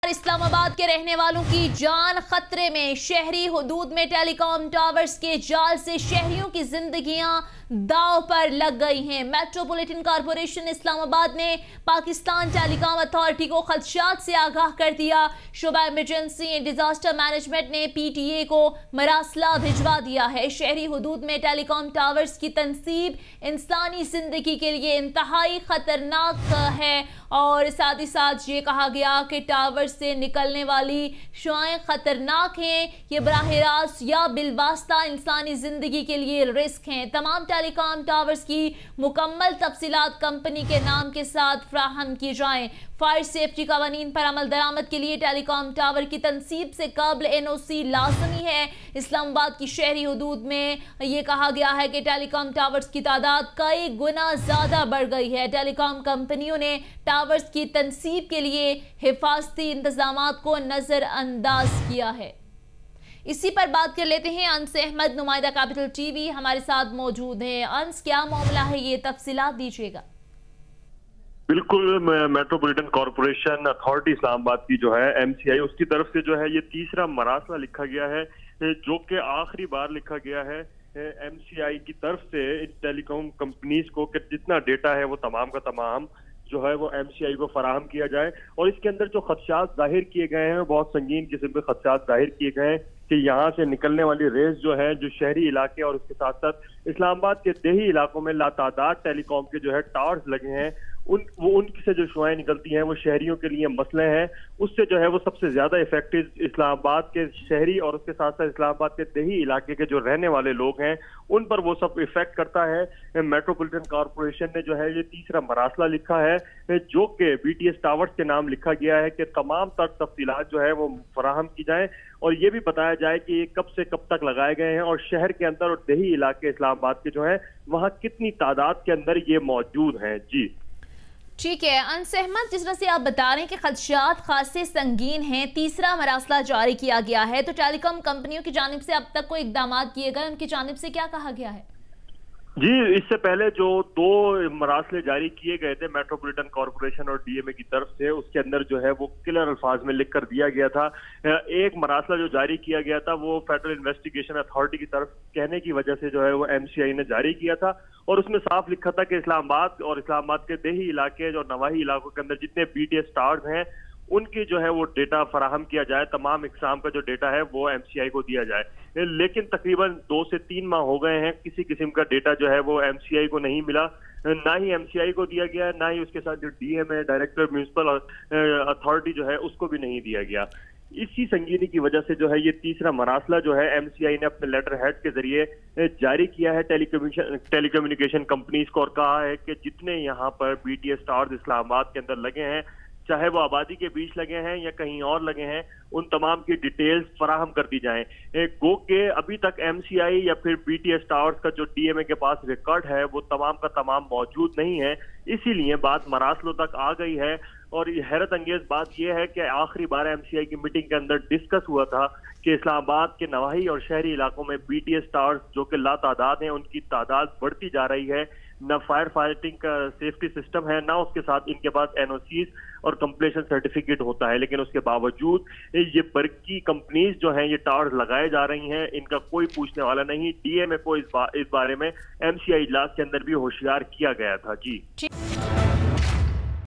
इस्लामाबाद के रहने वालों की जान खतरे में। शहरी हुदूद में टेलीकॉम टावर्स के जाल से शहरियों की जिंदगियां दांव पर लग गई हैं। मेट्रोपॉलिटन कॉरपोरेशन इस्लामाबाद ने पाकिस्तान टेलीकॉम अथॉरिटी को खदशात से आगाह कर दिया। शोबा इमरजेंसी एंड डिजास्टर मैनेजमेंट ने PTA को मरासला भिजवा दिया है। शहरी हुदूद में टेलीकॉम टावर्स की तनसीब इंसानी जिंदगी के लिए इंतहाई खतरनाक है और साथ ही साथ ये कहा गया कि टावर से निकलने वाली शुआएं खतरनाक हैं। ये बराह रास्त या बिलवास्ता इंसानी जिंदगी के लिए रिस्क हैं। तमाम टेलीकॉम टावर्स की मुकम्मल तफसीलात कंपनी के नाम के साथ फराहम की जाएं। फायर सेफ्टी कवानीन पर अमल दरामद के लिए टेलीकॉम टावर की तनसीब से कबल NOC लाजमी है। इस्लामाबाद की शहरी हुदूद में ये कहा गया है कि टेलीकॉम टावर्स की तादाद कई गुना ज्यादा बढ़ गई है। टेलीकॉम कंपनियों ने टावर्स की तनसीब के लिए हिफाजती इंतजामात को नजरअंदाज किया है। इसी पर बात कर लेते हैं। अंस अहमद, नुमाइंदा कैपिटल TV हमारे साथ मौजूद हैं। अंस, क्या मामला है, ये तफसीलात दीजिएगा। बिल्कुल, मेट्रोपॉलिटन कॉरपोरेशन अथॉरिटी इस्लामाबाद की जो है MCI, उसकी तरफ से जो है ये तीसरा मरासला लिखा गया है, जो कि आखिरी बार लिखा गया है MCI की तरफ से टेलीकॉम कंपनीज को कि जितना डेटा है वो तमाम का तमाम जो है वो MCI को फराहम किया जाए। और इसके अंदर जो खदशात जाहिर किए गए हैं, बहुत संगीन किस्म के खदशात जाहिर किए गए हैं कि यहाँ से निकलने वाली रेस जो है, जो शहरी इलाके और उसके साथ साथ इस्लामाबाद के देही इलाकों में लातादाद टेलीकॉम के जो है टावर्स लगे हैं, उनसे जो शुआएं निकलती हैं वो शहरियों के लिए मसले हैं। उससे जो है वो सबसे ज्यादा इफेक्टिव इस्लामाबाद के शहरी और उसके साथ साथ इस्लामाबाद के देही इलाके के जो रहने वाले लोग हैं उन पर वो सब इफेक्ट करता है। मेट्रोपॉलिटन कॉरपोरेशन ने जो है ये तीसरा मरासला लिखा है, जो कि BTS टावर्स के नाम लिखा गया है कि तमाम तफसीलात जो है वो फराहम की जाए और ये भी बताया जाए कि ये कब से कब तक लगाए गए हैं और शहर के अंदर और देही इलाके इस्लामाबाद के जो है वहाँ कितनी तादाद के अंदर ये मौजूद हैं। जी ठीक है अंस अहमद, जिस तरह से आप बता रहे हैं कि खदशात खासे संगीन हैं, तीसरा मरासला जारी किया गया है, तो टेलीकॉम कंपनियों की जानिब से अब तक कोई इकदाम किए गए, उनकी जानिब से क्या कहा गया है? जी, इससे पहले जो 2 मरासले जारी किए गए थे मेट्रोपॉलिटन कॉरपोरेशन और DMA की तरफ से, उसके अंदर जो है वो क्लियर अल्फाज में लिख कर दिया गया था। एक मरासला जो जारी किया गया था वो फेडरल इन्वेस्टिगेशन अथॉरिटी की तरफ कहने की वजह से जो है वो MCI ने जारी किया था और उसमें साफ लिखा था कि इस्लामाबाद और इस्लामाबाद के देही इलाके और नवाही इलाकों के अंदर जितने BTS टावर्स हैं उनकी जो है वो डेटा फराहम किया जाए, तमाम इकसाम का जो डेटा है वो MCI को दिया जाए। लेकिन तकरीबन 2 से 3 माह हो गए हैं, किसी किस्म का डेटा जो है वो MCI को नहीं मिला, ना ही MCI को दिया गया, ना ही उसके साथ जो DMA डायरेक्टर म्यूनिसिपल अथॉरिटी जो है उसको भी नहीं दिया गया। इसी संगीनी की वजह से जो है ये तीसरा मरासला जो है MCI ने अपने लेटर हेड के जरिए जारी किया है टेलीकम्युनिकेशन कंपनीज को और कहा है कि जितने यहाँ पर BTS टावर्स इस्लामाबाद के अंदर लगे हैं, चाहे वो आबादी के बीच लगे हैं या कहीं और लगे हैं, उन तमाम की डिटेल्स फराहम कर दी जाएं। गो के अभी तक MCI या फिर BTS टावर्स का जो DMA के पास रिकॉर्ड है वो तमाम का तमाम मौजूद नहीं है, इसीलिए बात मरासलों तक आ गई है। और ये हैरत अंगेज बात यह है कि आखिरी बार MCI की मीटिंग के अंदर डिस्कस हुआ था कि इस्लामाबाद के नवाही और शहरी इलाकों में BTS टावर्स जो कि लातादाद हैं उनकी तादाद बढ़ती जा रही है, न फायर फाइटिंग का सेफ्टी सिस्टम है, ना उसके साथ इनके पास NOCs और कंप्लीशन सर्टिफिकेट होता है, लेकिन उसके बावजूद ये बरकी कंपनीज जो हैं ये टावर्स लगाए जा रही हैं, इनका कोई पूछने वाला नहीं। DMA को इस बारे में MCI इजलास के अंदर भी होशियार किया गया था। जी